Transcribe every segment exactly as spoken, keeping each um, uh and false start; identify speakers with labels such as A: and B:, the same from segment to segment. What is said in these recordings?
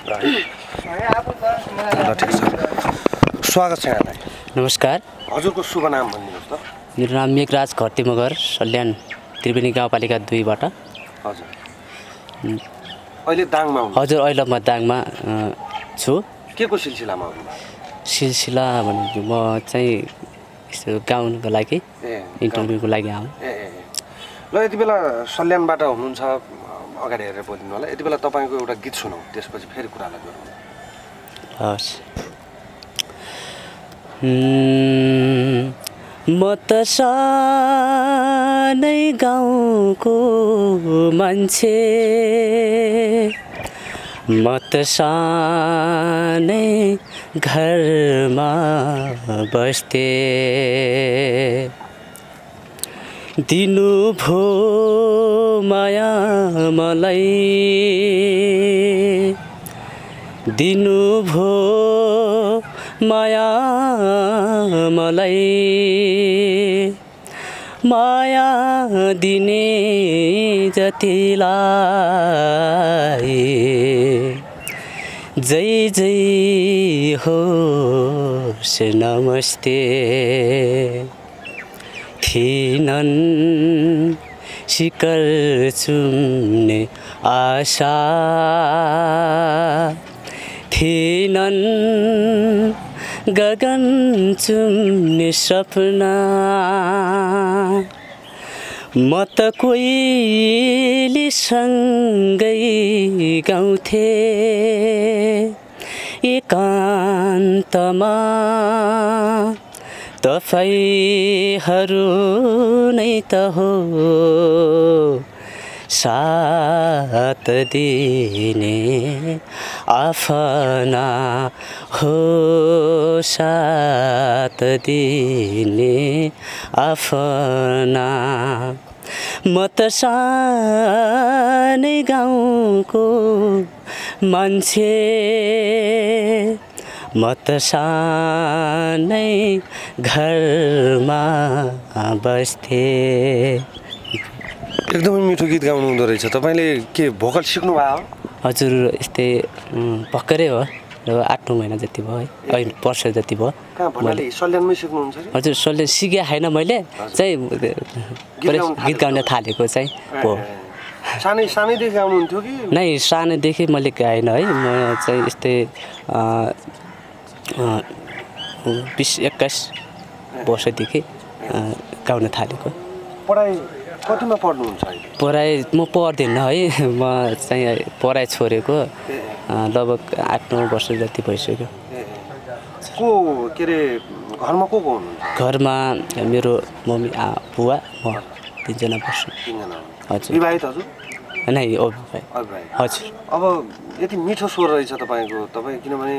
A: ल ठिक छ स्वागत छ यहाँलाई
B: नमस्कार
A: हजुरको शुभ नाम भनिदिनुहोस् त
B: मेरो नाम मेघराज घरती मगर सल्यान त्रिवेणी गाउँपालिका दुईबाट
A: हजुर अहिले दाङमा हुनुहुन्छ
B: हजुर अहिले म दाङमा छु
A: के को सिलसिलामा हुनुहुन्छ
B: सिलसिला भनेको म चाहिँ यसो गाउनको लागि इन्टरभ्यूको लागि आउँ
A: ए ल यति बेला सल्यानबाट हुनुहुन्छ अगाडि हेरेर बोलिदिनु होला यति बेला तपाईँको एउटा गीत सुनौँ त्यसपछि फेरि कुरालाई गरौँ
B: हस् म त सानै गाउँको मान्छे म त सानै घरमा बस्थे दिनु भो माया मलाई दिनु भो माया मलाई माया दिने जतिलाई जय जय होस् नमस्ते थिनन् शिखर चुम्ने आशा थिनन् गगन चुम्ने सपना म त कोइलीसँगै गाउँथे एकान्तमा तपाईहरू नै त हो साथ दिने आफ्ना हो साथ दिने आफ्ना म त सानै गाउँको मान्छे म त सानै घरमा बस्थे
A: एकदमै मिठो गीत गाउनु हुँदो रहेछ तपाईँले के भोकल सिक्नु भयो
B: हजुर यस्तै भर्खरै हो आठ नौ महिना जति भयो है कहीँ वर्ष जति भयो
A: मैले सल्यानमै सिक्नुहुन्छ
B: हजुर सल्यान सिके होइन मैले चाहिँ गीत गाउन थालेको चाहिँ हो
A: सानै सानैदेखि गाउनुहुन्थ्यो कि
B: नै सानैदेखि मैले गाएन है म चाहिँ यस्तै बिस एक्काइस वर्षदेखि गाउन थालेको
A: पढाइ कतिमा पढ्नुहुन्छ
B: पढाइ म पढ्दिनँ है म चाहिँ पढाइ छोडेको लगभग आठ नौ वर्ष जति भइसक्यो
A: को के अरे घरमा को को हुनुहुन्छ
B: घरमा मेरो मम्मी बुवा म तिनजना बस्छु हजुर
A: विवाहित हजुर
B: नै अविवाहित हजुर
A: अब यति मिठो स्वर रहेछ तपाईँको तपाईँ किनभने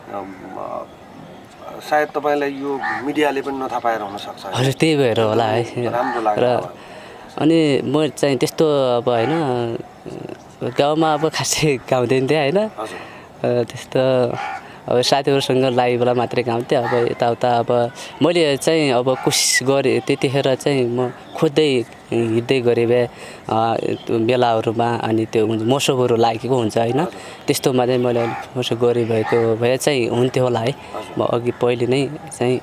A: सायद तपाईँलाई यो मिडियाले पनि नथाहा पाएर हुनसक्छ
B: हजुर त्यही भएर होला है
A: राम्रो लाग्छ
B: अनि म चाहिँ त्यस्तो अब होइन गाउँमा अब खासै गाउँदैन थिएँ होइन त्यस्तो अब साथीहरूसँग लागि बेला मात्रै गाउँथेँ अब यताउता अब मैले चाहिँ अब कोसिस गरेँ त्यतिखेर चाहिँ म खोज्दै हिँड्दै गरेँ भए बेलाहरूमा अनि त्यो मौसमहरू लागेको हुन्छ होइन त्यस्तोमा चाहिँ मैले मौसम गरे भएको भए चाहिँ हुन्थ्यो होला है म अघि पहिले नै चाहिँ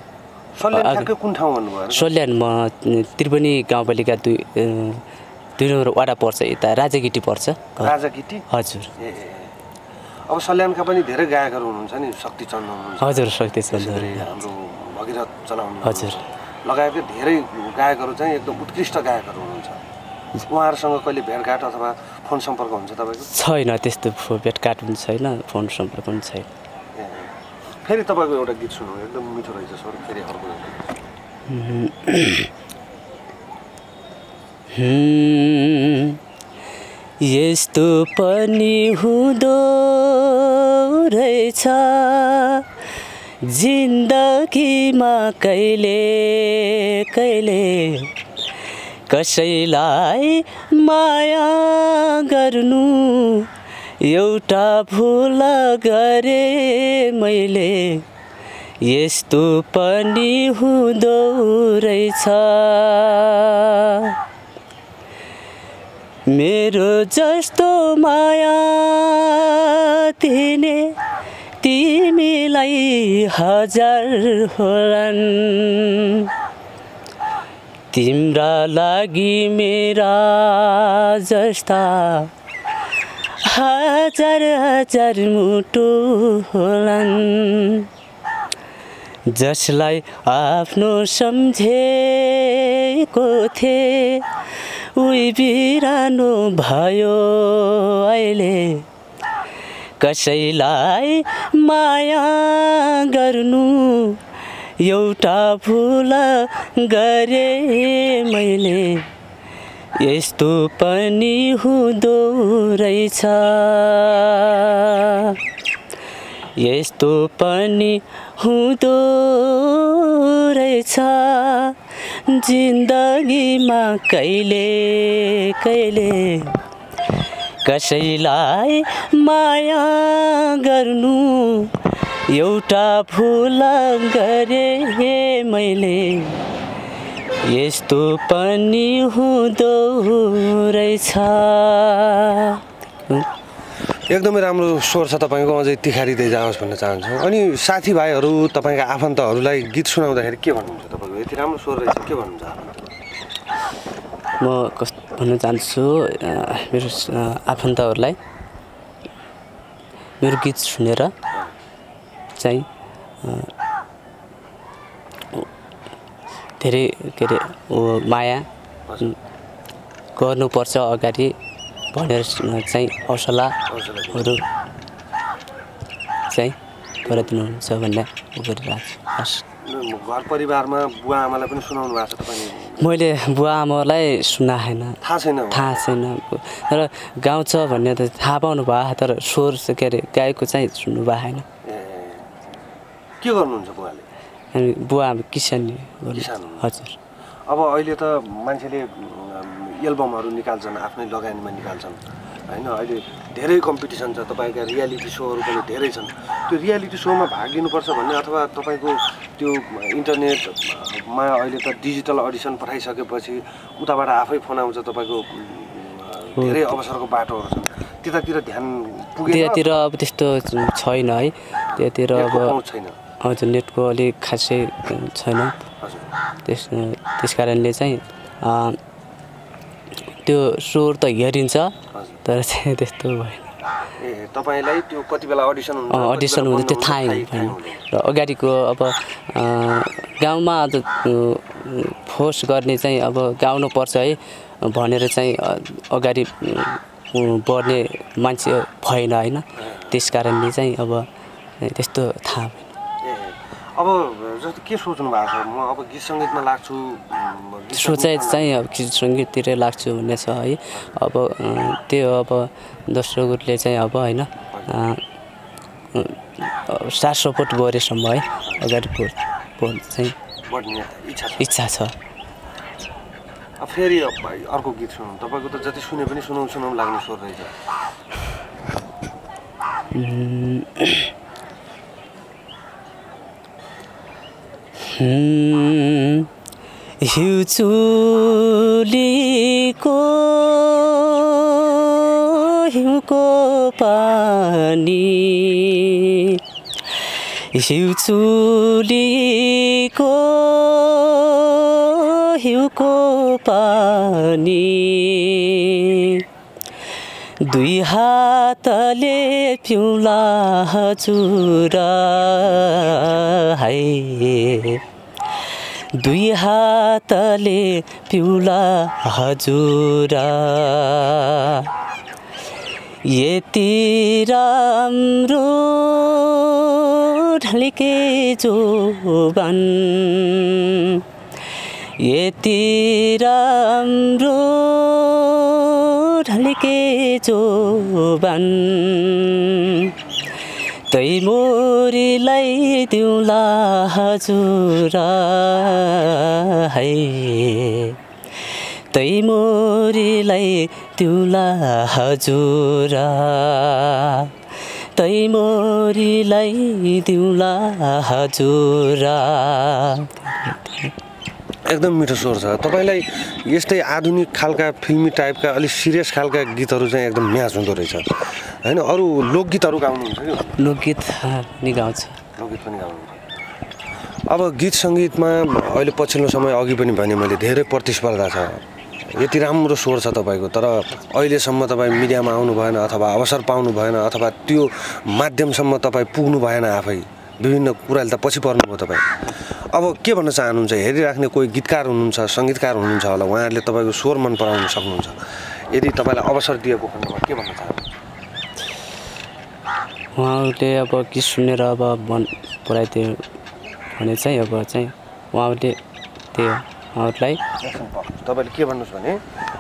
B: सल्यान म त्रिवेणी गाउँपालिका दुई दुई नम्बर वडा पर्छ यता राजागिटी पर्छ
A: राजागिटी
B: हजुर
A: अब सल्यानका पनि धेरै गायकहरू हुनुहुन्छ नि शक्ति चन्द हुनुहुन्छ
B: हजुर शक्ति चन्द
A: हाम्रो भगीरथ चलाउनु
B: हजुर
A: लगायतका धेरै गायकहरू चाहिँ एकदम उत्कृष्ट गायकहरू हुनुहुन्छ उहाँहरूसँग कहिले भेटघाट अथवा फोन सम्पर्क हुन्छ तपाईँको
B: छैन त्यस्तो भेटघाट पनि छैन फोन सम्पर्क पनि छैन
A: फेरि तपाईँको एउटा गीत सुन्नु एकदम मिठो रहेछ सर फेरि अर्को
B: यस्तो पनि हुँदो रहेछ जिन्दगीमा कहिले कहिले कसैलाई माया गर्नु एउटा भुल गरे मैले यस्तो पनि हुँदो रहेछ मेरो जस्तो माया दिने तिमीलाई हजार होलान् तिम्रा लागि मेरा जस्ता हजार हजार मुटु होलान् जसलाई आफ्नो सम्झेको थिए उही बिरानो भयो अहिले कसैलाई माया गर्नु एउटा भुल गरे मैले यस्तो पनि हुँदो रहेछ यस्तो पनि हुँदो रहेछ जिन्दगीमा कहिले कहिले कसैलाई माया गर्नु एउटा भुल गरे मैले यस्तो पनि हुँदो रहेछ
A: एकदमै राम्रो स्वर छ तपाईँको अझै तिखारिँदै जाओस् भन्न चाहन्छु अनि साथीभाइहरू तपाईँका आफन्तहरूलाई गीत सुनाउँदाखेरि के भन्नुहुन्छ तपाईँको यति राम्रो स्वर रहेछ के भन्नुहुन्छ
B: म कस्तो भन्न चाहन्छु मेरो आफन्तहरूलाई मेरो गीत सुनेर चाहिँ धेरै के अरे माया गर्नुपर्छ अगाडि भनेर चाहिँ हौसलाहरू चाहिँ गराइदिनुहुन्छ भन्ने गरिरहेको छु
A: घर परिवारमा बुवा आमालाई पनि सुनाउनु भएको छ तपाईँले
B: मैले बुवा आमालाई सुनाएन
A: थाहा छैन
B: थाहा छैन तर गाउँछ भन्ने त थाहा पाउनु भयो तर स्वर के अरे गाएको चाहिँ सुन्नु भएन
A: के गर्नुहुन्छ बुवाले
B: अनि बुवा किसान हजुर
A: अब अहिले त मान्छेले एल्बमहरू निकाल्छन् आफ्नै लगानीमा निकाल्छन् होइन अहिले धेरै कम्पिटिसन छ तपाईँका रियालिटी सोहरू पनि धेरै छन् त्यो रियालिटी सोमा भाग लिनुपर्छ भन्ने अथवा तपाईँको त्यो इन्टरनेटमा अहिले त डिजिटल अडिसन पठाइसकेपछि उताबाट आफै फोन आउँछ तपाईँको धेरै अवसरको बाटोहरू छन् त्यतातिर ध्यान पुगेन
B: त्यतातिर अब त्यस्तो छैन है त्यतातिर अब
A: छैन
B: हजुर नेटको अलिक खासै छैन त्यस त्यस कारणले चाहिँ त्यो स्वर त हेरिन्छ तर चाहिँ त्यस्तो भएन
A: ए तपाईँलाई त्यो कति बेला अडिसन हुन्छ
B: अडिसन हुन्छ त्यो थाहै भएन र अगाडिको अब गाउँमा फोर्स गर्ने चाहिँ अब गाउनुपर्छ है भनेर चाहिँ अगाडि बढ्ने मान्छे भएन होइन त्यस कारणले चाहिँ अब त्यस्तो थाहा भएन
A: अब जस्तो के सोच्नु भएको छ म अब गीत सङ्गीतमा लाग्छु
B: सोचाइ चाहिँ अब गीत सङ्गीततिरै लाग्छु भन्ने छ है अब त्यो अब दोस्रो गुटले चाहिँ अब होइन साथ सपोर्ट गरेसम्म है अगाडि बढ चाहिँ
A: बढ्ने इच्छा छ
B: इच्छा छ
A: फेरि अर्को गीत सुनौँ तपाईँको त जति सुने पनि सुनाउँ सुनाउँ लाग्ने स्वर रहेछ
B: हिउँचुलीको हिउँको पानी हिउँचुलीको हिउँको पानी दुई हातले पिउला हजुर हाय दुई हातले पिउला हजुर यति राम्रो ढल्के जोबान यति राम्रो ढल्के जोबान तै मोरीलाई दिउँला हजुर है तै मोरीलाई दिउँला हजुर तै मोरीलाई दिउँला हजुर
A: एकदम मिठो स्वर छ। तपाईँलाई यस्तै आधुनिक खालका फिल्मी टाइपका अलिक सिरियस खालका गीतहरू चाहिँ एकदम म्याच हुँदो रहेछ होइन। अरू लोकगीतहरू गाउनुहुन्छ कि?
B: लोकगीत नि गाउँछु।
A: लोकगीत पनि गाउनुहुन्छ। अब गीत सङ्गीतमा अहिले पछिल्लो समय अघि पनि भने मैले धेरै प्रतिस्पर्धा छ। यति राम्रो स्वर छ तपाईँको, तर अहिलेसम्म तपाईँ मिडियामा आउनु भएन अथवा अवसर पाउनु भएन अथवा त्यो माध्यमसम्म तपाईँ पुग्नु भएन। आफै विभिन्न कुराले त पछि पर्नुभयो तपाईँ। अब के भन्न चाहनुहुन्छ? हेरिराख्ने कोही गीतकार हुनुहुन्छ, सङ्गीतकार हुनुहुन्छ होला, उहाँहरूले तपाईँको स्वर मन पराउन सक्नुहुन्छ। यदि तपाईँलाई अवसर दिएको खण्डमा के भन्न चाहनुहुन्छ?
B: उहाँहरूले अब गीत सुनेर अब मन पराइदियो भने चाहिँ अब चाहिँ उहाँहरूले त्यो उहाँहरूलाई
A: तपाईँले के भन्नुहोस् भने